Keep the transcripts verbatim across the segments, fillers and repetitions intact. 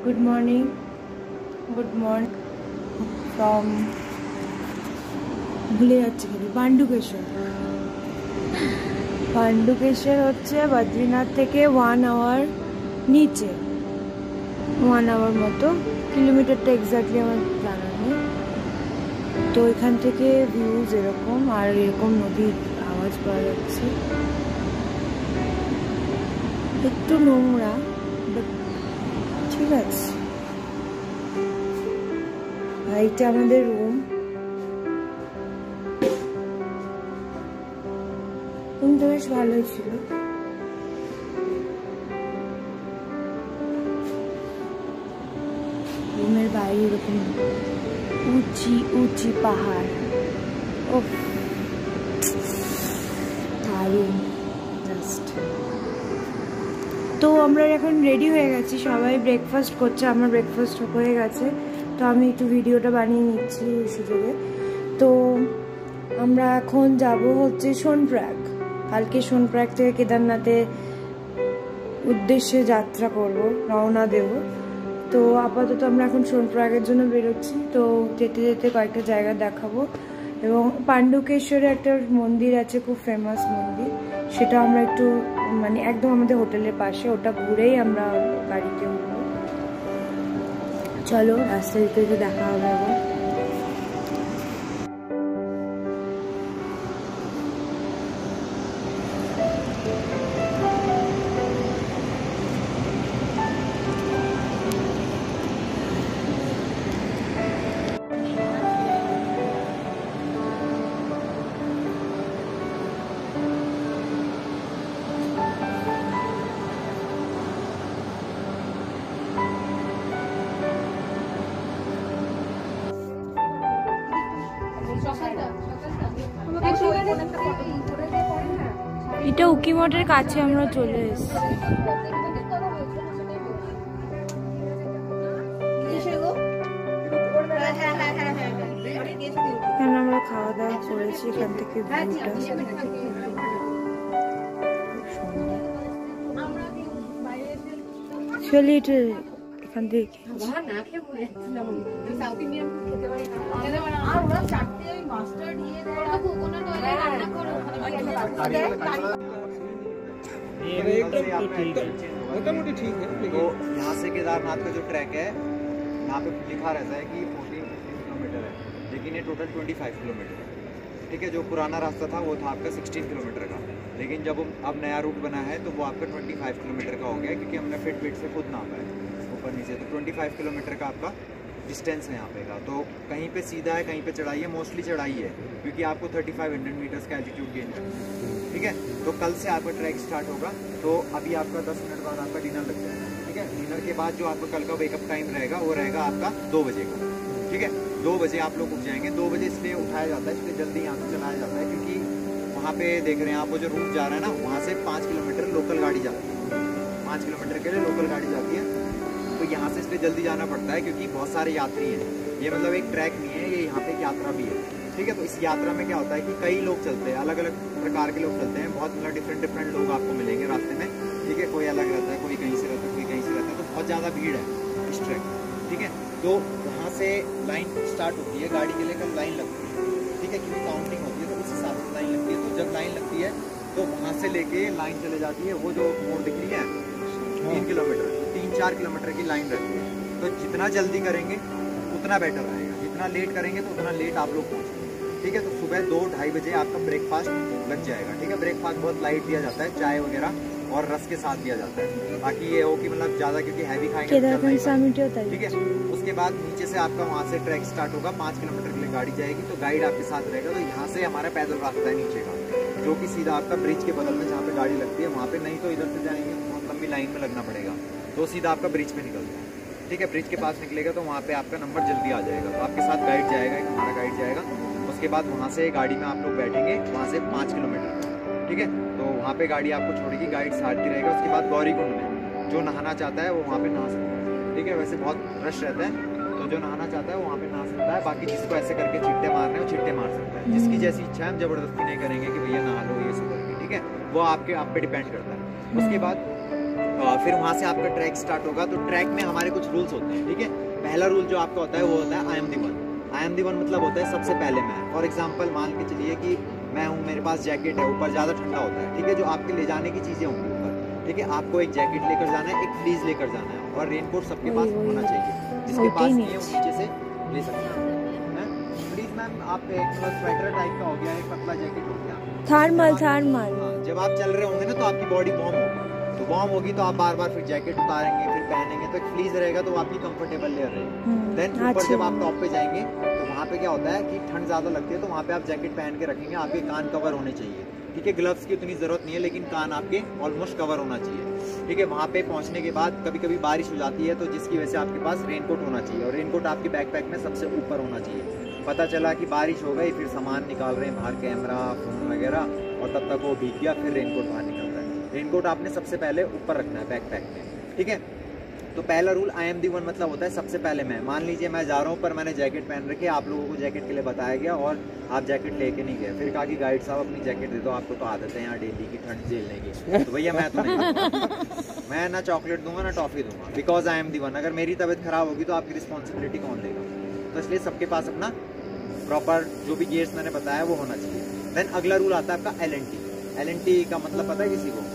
Good morning. Good morning from ভুলে যাচ্ছি খালি পাণ্ডুকেশ্বর। পাণ্ডুকেশ্বর হচ্ছে বদ্রীনাথ থেকে ওয়ান আওয়ার নিচে, ওয়ান আওয়ার মতো। কিলোমিটারটা এক্স্যাক্টলি আমার জানা নেই। তো এখান থেকে ভিউজ এরকম, আর এরকম নদীর আওয়াজ পাওয়া যাচ্ছে। একটু নোংরা, বাট ঠিক আছে। এইটা আমাদের রুম। রুমটা বেশ ভালোই ছিল। রুমের বাইরে এরকম উঁচি উঁচি পাহাড়। ও দারুণ জাস্ট। তো আমরা এখন রেডি হয়ে গেছি, সবাই ব্রেকফাস্ট করছে। আমার ব্রেকফাস্ট হয়ে গেছে, তো আমি একটু ভিডিওটা বানিয়ে নিচ্ছি এই সুযোগে। তো আমরা এখন যাব হচ্ছে সোনপ্রয়াগ। কালকে সোনপ্রয়াগ থেকে কেদারনাথের উদ্দেশ্যে যাত্রা করব, রওনা দেব। তো আপাতত আমরা এখন সোনপ্রয়াগের জন্য বেরোচ্ছি। তো যেতে যেতে কয়েকটা জায়গা দেখাবো, এবং পাণ্ডুকেশ্বরে একটা মন্দির আছে, খুব ফেমাস মন্দির, সেটা আমরা একটু মানে একদম আমাদের হোটেলের পাশে, ওটা ঘুরেই আমরা গাড়িতে উঠবো। চলো রাস্তা দিতে দিতে দেখা হবে আবার। এটা উকিমঠের কাছে আমরা চলে এসেছি। এখানে আমরা খাওয়া দাওয়া করেছি, এখান থেকে এখান থেকে मोटामोटी ठीक है। तो यहाँ से केदारनाथ का जो ट्रैक है, यहाँ पे लिखा रहता है कि फोर्टीन किलोमीटर है, लेकिन ये टोटल ट्वेंटी फाइव किलोमीटर है। ठीक है, जो पुराना रास्ता था वो था आपका सिक्सटीन किलोमीटर का, लेकिन जब अब नया रूट बना है तो वो आपका ट्वेंटी फाइव किलोमीटर का हो गया, क्योंकि हमने फिटबिट से खुद नापा है ऊपर नीचे। तो ट्वेंटी फाइव किलोमीटर का आपका डिस्टेंस है यहाँ पे का। तो कहीं पे सीधा है, कहीं पे चढ़ाई है, मोस्टली चढ़ाई है, क्योंकि आपको थर्टी फाइव हंड्रेड मीटर्स का एल्टीट्यूड गेन करना है। ठीक है, तो कल से आपका ट्रैक स्टार्ट होगा। तो अभी आपका दस मिनट बाद आपका डिनर लग जाएगा। ठीक है, डिनर के बाद जो आपका कल का वेकअप टाइम रहेगा वो रहेगा आपका दो बजे का। ठीक है, दो बजे आप लोग उठ जाएंगे। दो बजे इसलिए उठाया जाता है, इसलिए जल्दी यहाँ से चलाया जाता है, क्योंकि वहाँ पे देख रहे हैं आप, वो जो रूट जा रहा है ना, वहाँ से पाँच किलोमीटर लोकल गाड़ी जाती है। पाँच किलोमीटर के लिए लोकल गाड़ी जाती है। तो यहाँ से इसलिए जल्दी जाना पड़ता है, क्योंकि बहुत सारे यात्री हैं। ये मतलब एक ट्रैक नहीं है, ये यहाँ पे एक यात्रा भी है। ठीक है, तो इस यात्रा में क्या होता है कि कई लोग चलते हैं, अलग अलग प्रकार के लोग चलते हैं। बहुत मतलब डिफरेंट डिफरेंट लोग आपको मिलेंगे रास्ते में। ठीक है, कोई अलग रहता है, कोई कहीं से रहता है, कोई कहीं से रहता है। तो बहुत ज़्यादा भीड़ है इस ट्रैक में। ठीक है, तो वहाँ से लाइन स्टार्ट होती है, गाड़ी के लिए कब लाइन लगती है। ठीक है, क्योंकि काउंटिंग होती है तो उस हिसाब से लाइन लगती है। तो जब लाइन लगती है तो वहाँ से लेके लाइन चले जाती है, वो जो मोड़ दिख रही है तीन किलोमीटर तीन चार किलोमीटर की लाइन रहती है। तो जितना जल्दी करेंगे उतना बेटर रहेगा, जितना लेट करेंगे तो उतना लेट आप लोग पहुँचेंगे। ठीक है, तो सुबह दो ढाई बजे आपका ब्रेकफास्ट लग जाएगा। ठीक है, ब्रेकफास्ट बहुत लाइट दिया जाता है, चाय वगैरह और रस के साथ दिया जाता है, ताकि ये हो कि मतलब ज़्यादा, क्योंकि हैवी खाएंगे। ठीक है, उसके बाद नीचे से आपका वहाँ से ट्रैक स्टार्ट होगा। पाँच किलोमीटर के लिए गाड़ी जाएगी, तो गाइड आपके साथ रहेगा। तो यहाँ से हमारा पैदल रास्ता है नीचे का, जो कि सीधा आपका ब्रिज के बगल में जहाँ पे गाड़ी लगती है वहाँ पे, नहीं तो इधर से जाएंगे बहुत लंबी लाइन में लगना पड़ेगा। तो सीधा आपका ब्रिज पे निकलता है। ठीक है, ब्रिज के पास निकलेगा तो वहाँ पे आपका नंबर जल्दी आ जाएगा। तो आपके साथ गाइड जाएगा, एक हमारा गाइड जाएगा। उसके बाद वहाँ से गाड़ी में आप लोग बैठेंगे, वहाँ से पाँच किलोमीटर। ठीक है, तो वहाँ पे गाड़ी आपको छोड़ेगी, गाइड सारथी रहेगा। उसके बाद गौरीकुंड में जो नहाना चाहता है वो वहाँ पे नहा सकता है। ठीक है, वैसे बहुत रश रहता है, तो जो नहाना चाहता है वो वहाँ पे नहा सकता है। बाकी जिसको ऐसे करके छिट्टे मारने हैं वो छिट्टे मार सकता है। जिसकी जैसी इच्छा है, हम जबरदस्ती नहीं करेंगे कि भैया नहा लो ये सब करके। ठीक है, वो आपके आप पे डिपेंड करता है। उसके बाद फिर वहाँ से आपका ट्रैक स्टार्ट होगा। तो ट्रैक में हमारे कुछ रूल्स होते हैं, ठीक है। पहला रूल जो आपका होता है वो होता है I am the one. I am the one मतलब होता है सबसे पहले मैं। फॉर एग्जाम्पल मान के चलिए कि मैं हूँ, मेरे पास जैकेट है, ऊपर ज़्यादा ठंडा होता है, ठीक है, जो आपके ले जाने की चीज़ें होंगी ऊपर, ठीक है। आपको एक जैकेट लेकर जाना है, एक फ्लीज लेकर जाना है, और रेनकोट सबके पास होना चाहिए। जिसके पास नहीं है वो नीचे से ले सकते हैं। प्लीज मैम, आप एक स्वेटर टाइप का हो गया, एक पतला जैकेट हो गया, थर्मल थर्मल। हाँ, जब आप चल रहे होंगे ना तो आपकी बॉडी वार्म होगी, तो वार्म होगी तो आप बार बार फिर जैकेट उतारेंगे, फिर पहनेंगे, तो एक फ्लीज रहेगा तो आपकी कंफर्टेबल लेयर रहेगी। देन ऊपर जब आप टॉप पे जाएंगे तो वहाँ पे क्या होता है कि ठंड ज़्यादा लगती है, तो वहाँ पे आप जैकेट पहन के रखेंगे, आपके कान कवर होने चाहिए, ठीक है। ग्लव्स की उतनी ज़रूरत नहीं है, लेकिन कान आपके ऑलमोस्ट कवर होना चाहिए, ठीक है। वहाँ पे पहुँचने के बाद कभी कभी बारिश हो जाती है, तो जिसकी वजह से आपके पास रेनकोट होना चाहिए, और रेनकोट आपके बैकपैक में सबसे ऊपर होना चाहिए। पता चला कि बारिश हो गई, फिर सामान निकाल रहे हैं बाहर, कैमरा, फोन वगैरह, और तब तक वो भीग गया, फिर रेनकोट बाहर निकलता है। रेनकोट आपने सबसे पहले ऊपर रखना है बैकपैक में, ठीक है। तो पहला rule I am the one मतलब होता है सबसे पहले मैं। मान लीजिए मैं जा रहा हूँ पर मैंने जैकेट पहन रखी है, आप लोगों को जैकेट के लिए बताया गया और आप जैकेट लेके नहीं गए, फिर कहा कि गाइड साहब अपनी जैकेट दे दो, आपको तो आदत है यहाँ डेली की ठंड झेलने की, तो भैया मैं तो नहीं मैं ना चॉकलेट दूंगा ना टॉफी दूंगा, because I am the one. अगर मेरी तबीयत खराब होगी तो आपकी रिस्पॉन्सिबिलिटी कौन लेगा? तो इसलिए सबके पास अपना प्रॉपर जो भी गियर्स मैंने बताया वो होना चाहिए। देन अगला रूल आता है आपका L N T. L N T का मतलब पता है किसी को?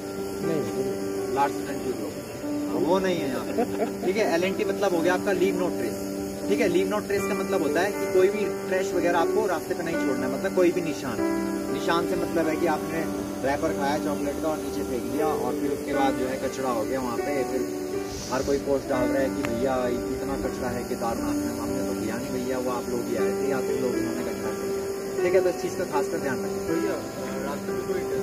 नहीं, लार्सन एंड टूब्रो, वो नहीं है यहाँ, ठीक है। एल एन टी मतलब हो गया आपका लीव नो ट्रेस, ठीक है। लीव नो ट्रेस का मतलब होता है कि कोई भी ट्रैश वगैरह आपको रास्ते पे नहीं छोड़ना है, मतलब कोई भी निशान। निशान से मतलब है कि आपने रैपर खाया चॉकलेट का और नीचे फेंक दिया, और फिर उसके बाद जो है कचरा हो गया वहाँ पे, फिर हर कोई पोस्ट डाल रहा है कि भैया इतना कचरा है केदारनाथ में, हमने तो किया नहीं भैया, वो आप लोग ही आए थे या फिर लोग उन्होंने कचरा किया, ठीक है। तो इस चीज़ का खासकर ध्यान रखें। भैया रास्ते में कोई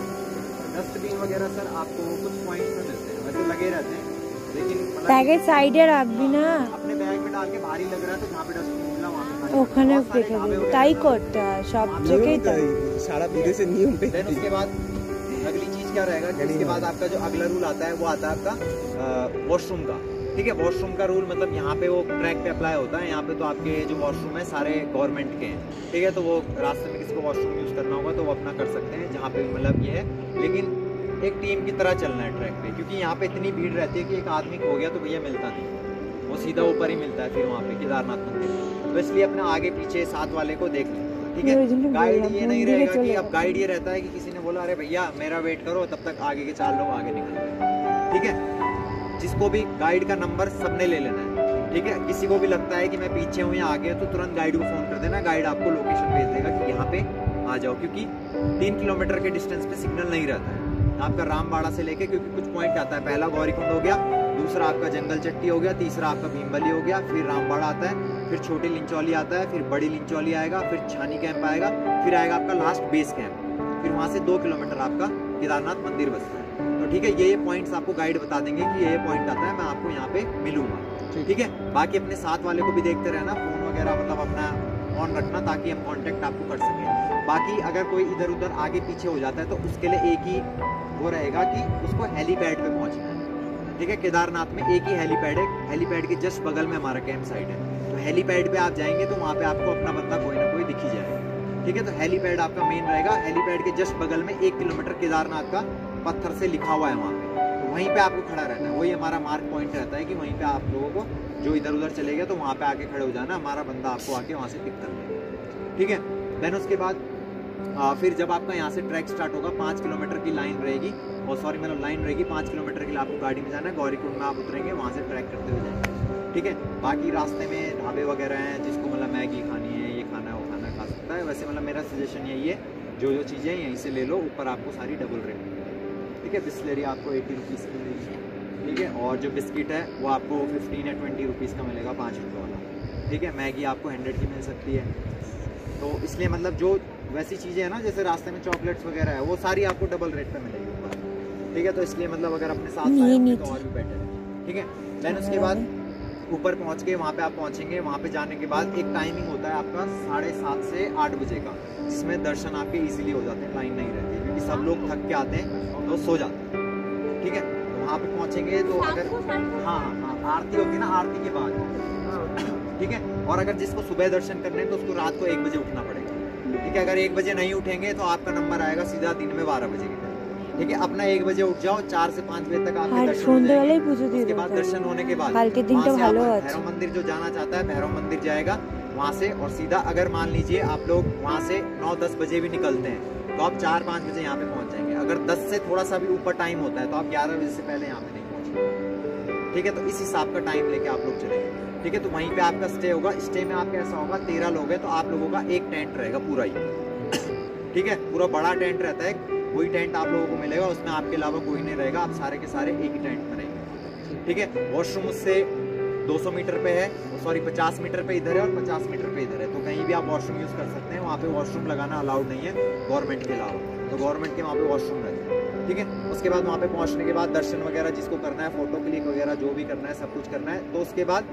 डस्टबिन वगैरह सर आपको कुछ पॉइंट्स में मिलते हैं, वैसे लगे रहते हैं, लेकिन ব্যাগের সাইডে রাখবি না, अपने बैग में डाल के भारी लग रहा है तो जहाँ पे डस्टबिन मिला वहाँ पे ওখানে রেখে দিবি, তাই করতে হয় সব জায়গায় তাই, सारा विदेशी नियम पे। देन उसके बाद अगली चीज क्या रहेगा कि इसके बाद आपका जो अगला रूल आता है वो आता है आपका वॉशरूम का, ठीक है। वॉशरूम का रूल मतलब यहाँ पे वो ट्रैक पे अप्लाई होता है। यहाँ पे तो आपके जो वॉशरूम है सारे गवर्नमेंट के हैं, ठीक है। तो वो रास्ते में किसी को वॉशरूम यूज करना होगा तो वो अपना कर सकते हैं, जहाँ पे मतलब ये है। लेकिन एक टीम की तरह चलना है ट्रैक पे, क्योंकि यहाँ पे इतनी भीड़ रहती है कि एक आदमी खो गया तो भैया मिलता नहीं, वो सीधा ऊपर ही मिलता है फिर वहाँ पे केदारनाथ मंदिर। तो इसलिए अपने आगे पीछे साथ वाले को देख लें, ठीक है। गाइड ये नहीं रहेगा कि अब गाइड ये रहता है कि किसी ने बोला अरे भैया मेरा वेट करो, तब तक आगे के चार लोग आगे निकल गए, ठीक है। जिसको भी गाइड का नंबर सबने ले लेना है, ठीक है। किसी को भी लगता है कि मैं पीछे हूँ या आगे तो तुरंत गाइड को फोन कर देना, गाइड आपको लोकेशन भेज देगा कि यहाँ पे आ जाओ, क्योंकि तीन किलोमीटर के डिस्टेंस पे सिग्नल नहीं रहता है आपका रामबाड़ा से लेके, क्योंकि कुछ पॉइंट आता है। पहला गौरीकुंड हो गया, दूसरा आपका जंगल चट्टी हो गया, तीसरा आपका भीमबली हो गया, फिर रामबाड़ा आता है, फिर छोटी लिंचौली आता है, फिर बड़ी लिंचौली आएगा, फिर छानी कैंप आएगा, फिर आएगा आपका लास्ट बेस कैंप, फिर वहाँ से दो किलोमीटर आपका केदारनाथ मंदिर बसता है। तो ठीक है, ये ये पॉइंट्स आपको गाइड बता देंगे कि ये पॉइंट आता है, मैं आपको यहाँ पे मिलूंगा, ठीक है। बाकी अपने साथ वाले को भी देखते रहना, फोन वगैरह मतलब अपना ऑन रखना ताकि हम कांटेक्ट आपको कर सकें। बाकी अगर कोई इधर उधर आगे पीछे हो जाता है तो उसके लिए एक ही वो रहेगा कि उसको हेलीपैड पे पहुंचना है, ठीक है। केदारनाथ में एक ही हेलीपैड है, हेलीपैड के जस्ट बगल में हमारा कैंप साइट है, तो हेलीपैड पे आप जाएंगे तो वहाँ पे आपको अपना बंदा कोई ना कोई दिख ही जाएगा, ठीक है। तो हेलीपैड आपका मेन रहेगा, हेलीपैड के जस्ट बगल में एक किलोमीटर केदारनाथ का पत्थर से लिखा हुआ है वहाँ पे, तो वहीं पे आपको खड़ा रहना है। वही हमारा मार्क पॉइंट रहता है कि वहीं पे आप लोगों को जो इधर उधर चले गए तो वहाँ पे आके खड़े हो जाना, हमारा बंदा आपको आके वहाँ से पिक कर देगा, ठीक है। देन उसके बाद आ, फिर जब आपका यहाँ से ट्रैक स्टार्ट होगा, पाँच किलोमीटर की लाइन रहेगी, और सॉरी मतलब लाइन रहेगी पाँच किलोमीटर के लिए आपको गाड़ी में जाना है, गौरीकुंड में आप उतरेंगे, वहाँ से ट्रैक करते हुए जाएंगे, ठीक है। बाकी रास्ते में ढाबे वगैरह हैं, जिसको मतलब मैगी खानी है, ये खाना है, वो खाना खा सकता है। वैसे मतलब मेरा सजेशन यही है, जो जो चीज़ें यहीं से ले लो, ऊपर आपको सारी डबल रेट मिलेगी, ठीक है। बिस्लेरी आपको एटी रुपीज़ की मिलेगी, ठीक है, और जो बिस्किट है वो आपको फिफ्टीन या ट्वेंटी रुपीज़ का मिलेगा, पाँच रुपये वाला, ठीक है। मैगी आपको हंड्रेड की मिल सकती है। तो इसलिए मतलब जो वैसी चीज़ें हैं ना, जैसे रास्ते में चॉकलेट्स वगैरह है, वो सारी आपको डबल रेट पे मिलेगी ऊपर, ठीक है। तो इसलिए मतलब अगर अपने साथ आए तो और भी बेटर है, ठीक है। देन उसके बाद ऊपर पहुंच के वहाँ पे आप पहुँचेंगे, वहाँ पे जाने के बाद एक टाइमिंग होता है आपका साढ़े सात से आठ बजे का, जिसमें दर्शन आपके ईजिली हो जाते हैं, लाइन नहीं रहती है, क्योंकि सब लोग थक के आते हैं तो सो जाते हैं, ठीक है। तो वहाँ पे पहुँचेंगे तो अगर हाँ हाँ आरती होगी ना, आरती के बाद, ठीक है। और अगर जिसको सुबह दर्शन करने हैं तो उसको रात को एक बजे उठना पड़ेगा, ठीक है। अगर एक बजे नहीं उठेंगे तो आपका नंबर आएगा सीधा दिन में बारह बजे की तरह, ठीक है, अपना एक बजे उठ जाओ, चार से पाँच बजे तक आपके दर्शन हो जाएंगे। उसके बाद दर्शन होने के बाद भैरव मंदिर जो जाना चाहता है भैरव मंदिर जाएगा वहाँ से, और सीधा अगर मान लीजिए आप लोग वहाँ से नौ दस बजे भी निकलते हैं तो आप चार पाँच बजे यहाँ पे पहुँच जाएंगे। अगर दस से थोड़ा सा भी ऊपर टाइम होता है तो आप ग्यारह बजे से पहले यहाँ पे नहीं पहुँचेंगे। ठीक है, तो इस हिसाब का टाइम लेके आप लोग चलेंगे। ठीक है, तो वहीं पे आपका स्टे होगा। स्टे में आपका ऐसा होगा, तेरह लोग हैं तो आप लोगों का एक टेंट रहेगा पूरा ही। ठीक है, पूरा बड़ा टेंट रहता है, वही टेंट आप लोगों को मिलेगा, उसमें आपके अलावा कोई नहीं रहेगा, आप सारे के सारे एक ही टेंट में रहेंगे। ठीक है, वॉशरूम उससे दो सौ मीटर पे है, सॉरी पचास मीटर पे इधर है और पचास मीटर पे इधर है, तो कहीं भी आप वॉशरूम यूज कर सकते हैं। वहाँ पे वॉशरूम लगाना अलाउड नहीं है गवर्नमेंट के अलावा, तो गवर्नमेंट के वहाँ पे वॉशरूम रहते हैं। ठीक है, उसके बाद वहाँ पे पहुँचने के बाद दर्शन वगैरह जिसको करना है, फोटो क्लिक वगैरह जो भी करना है सब कुछ करना है। तो उसके बाद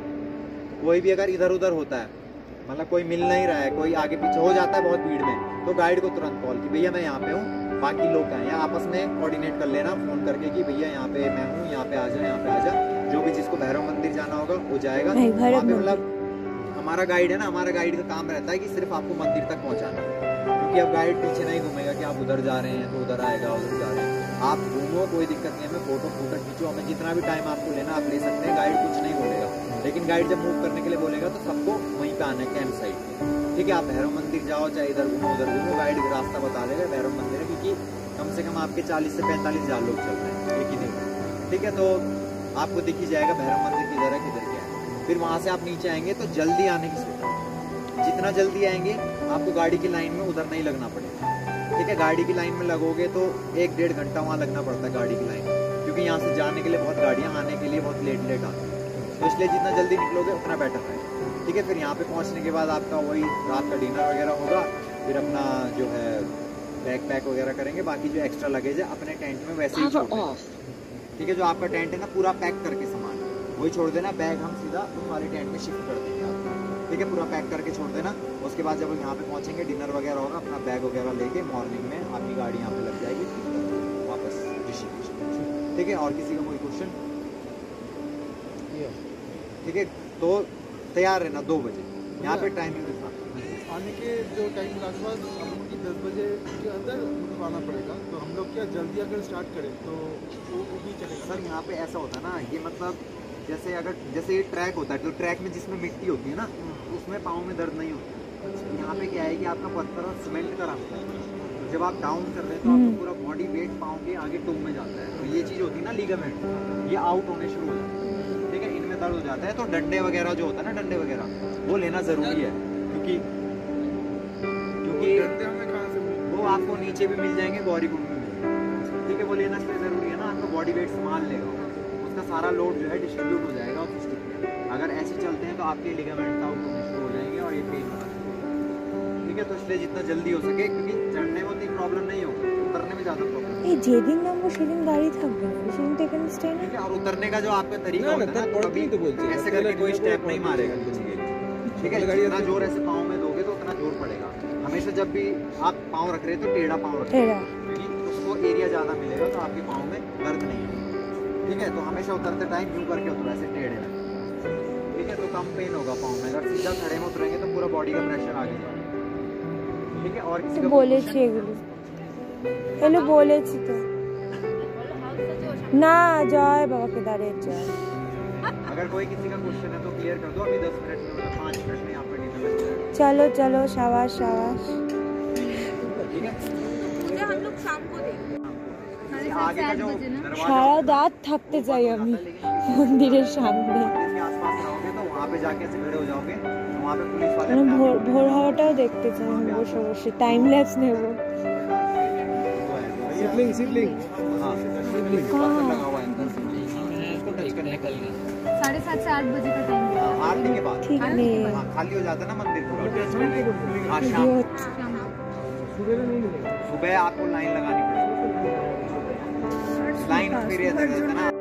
कोई भी अगर इधर उधर होता है, मतलब कोई मिल नहीं रहा है, कोई आगे पीछे हो जाता है बहुत भीड़ में, तो गाइड को तुरंत कॉल कि भैया मैं यहाँ पे हूँ, बाकी लोग हैं, या आपस में कोऑर्डिनेट कर लेना फोन करके कि भैया यहाँ पे मैं हूँ, यहाँ पे आ जा, यहाँ पे आ जा। जो भी जिसको भैरव मंदिर जाना होगा वो जाएगा। वहाँ पे मतलब हमारा गाइड है ना, हमारा गाइड का काम रहता है कि सिर्फ आपको मंदिर तक पहुँचाना, क्योंकि अब गाइड पीछे नहीं घूमेगा कि आप उधर जा रहे हैं तो उधर आएगा, उधर जा रहे हैं। आप घूमो, कोई दिक्कत नहीं है, हमें फोटो फोटो खींचो, हमें जितना भी टाइम आपको लेना आप ले सकते हैं, गाइड कुछ नहीं बोलेगा। लेकिन गाइड जब मूव करने के लिए बोलेगा तो सबको वहीं पे आना है, कैंप साइड पे। ठीक है, आप भैरव मंदिर जाओ चाहे इधर घूमो उधर घूमो, गाइड रास्ता बता देगा भैरव मंदिर है, क्योंकि कम से कम आपके चालीस से पैंतालीस हजार लोग चल रहे हैं एक ही दिन में। ठीक है, तो आपको दिख ही जाएगा भैरव मंदिर किधर है किधर क्या है। फिर वहाँ से आप नीचे आएंगे तो जल्दी आने की सोचें, जितना जल्दी आएंगे आपको गाड़ी की लाइन में उधर नहीं लगना पड़ेगा। ठीक है, गाड़ी की लाइन में लगोगे तो एक डेढ़ घंटा वहाँ लगना पड़ता है गाड़ी की लाइन, क्योंकि यहाँ से जाने के लिए बहुत गाड़ियाँ, आने के लिए बहुत लेट लेट आती है, तो इसलिए जितना जल्दी निकलोगे उतना बेटर है। ठीक है, फिर यहाँ पे पहुँचने के बाद आपका वही रात का डिनर वगैरह होगा, फिर अपना जो है बैग पैक वगैरह करेंगे, बाकी जो एक्स्ट्रा लगेज है अपने टेंट में वैसे ही छोड़ देना। ठीक है, जो आपका टेंट है ना पूरा पैक करके सामान वही छोड़ देना, बैग हम सीधा उस वाले टेंट में शिफ्ट कर देंगे आपको। ठीक है, पूरा पैक करके छोड़ देना। उसके बाद जब यहाँ पे पहुँचेंगे डिनर वगैरह होगा, अपना बैग वगैरह लेके मॉर्निंग में आपकी गाड़ी यहाँ पे लग जाएगी वापस ऋषिकेश। ठीक है, और किसी का कोई क्वेश्चन? ठीक है, तो तैयार रहना दो बजे यहाँ पे टाइमिंग के साथ आने के जो टाइम लगभग हम लोग की दस बजे के अंदर मतलब आना पड़ेगा। तो हम लोग क्या जल्दी अगर स्टार्ट करें तो वो भी चलेगा? सर यहाँ पे ऐसा होता है ना, ये मतलब जैसे अगर जैसे ये ट्रैक होता है, तो ट्रैक में जिसमें मिट्टी होती है ना उसमें पाँव में दर्द नहीं होता। यहाँ पे क्या है कि आपका पत्थर और सीमेंट का रास्ता है, तो जब आप डाउन कर रहे हैं तो आपका पूरा बॉडी वेट पाँव के आगे टो में जाता है, तो ये चीज़ होती है ना लिगामेंट, ये आउट होने शुरू हो जाता है। ठीक है, इनमें दर्द हो जाता है, तो डंडे वगैरह जो होता है ना, डंडे वगैरह वो लेना ज़रूरी है, क्योंकि क्योंकि वो आपको नीचे भी मिल जाएंगे, गौरीकुंड में मिल जाएंगे। ठीक है, वो लेना इसलिए ज़रूरी है ना, आपका बॉडी वेट संभाल लेगा, उसका सारा लोड जो है डिस्ट्रीब्यूट हो जाएगा उस स्टिक में। अगर ऐसे चलते हैं तो आपके लिगामेंट्स आउट होने शुरू हो जाएंगे और ये पेन होना शुरू हो जाएगा। ठीक है, तो इसलिए जितना जल्दी हो सके, क्योंकि चढ़ने में उतनी प्रॉब्लम नहीं होगी, उतरने में ज़्यादा प्रॉब्लम। এই যেদিন নামবো সেদিন গাড়ি থাকবে না, সেদিন তো এখানে স্টে ठीक है, और उतरने का जो आपका तरीका होता है ना, कभी ऐसे करके कोई स्टेप नहीं मारेगा नीचे। ठीक है, जितना जोर ऐसे पाँव में दोगे तो उतना जोर पड़ेगा। हमेशा जब भी आप पाँव रख रहे हैं तो टेढ़ा पाँव रखें, क्योंकि उसको एरिया ज़्यादा मिलेगा तो आपके पाँव में दर्द नहीं होगा। ठीक है, तो हमेशा उतरते टाइम यूँ करके उतरो, ऐसे टेढ़े में। ठीक है, तो कम पेन होगा पाँव में। अगर सीधा खड़े में उतरेंगे तो पूरा बॉडी का प्रेशर आगे जाएगा। ठीक है, और किसी का বলেছি এগুলো এগুলো বলেছি তো না, জয় বাবা কেদারের জয়। अगर कोई किसी का क्वेश्चन है तो क्लियर कर दो, अभी दस मिनट में मतलब पाँच मिनट में यहाँ पर डिनर लग जाएगा। चलो चलो, शाबाश शाबाश। ठीक है, मुझे हम लोग शाम को देंगे, आगे का जो दरवाजा সারা রাত থাকতে চাই আমি মন্দিরের সামনে। इसके आसपास रहोगे तो वहाँ पे जाके ऐसे खड़े हो जाओगे, तो वहाँ पे पुलिस वाले মানে ভোর ভোর হওয়াটাও দেখতে চাই আমি বসে বসে, টাইম ল্যাপস নেব। सिबलिंग सिबलिंग हाँ लगा हुआ है अंदर से, इसको टच करने का साढ़े सात से आठ बजे का टाइम है। आरती के बाद ঠিক নেই हाँ, खाली हो जाता है ना मंदिर पूरा। हाँ, शाम सुबह आपको लाइन लगानी पड़ेगी, लाइन फिर ऐसा रहता है ना।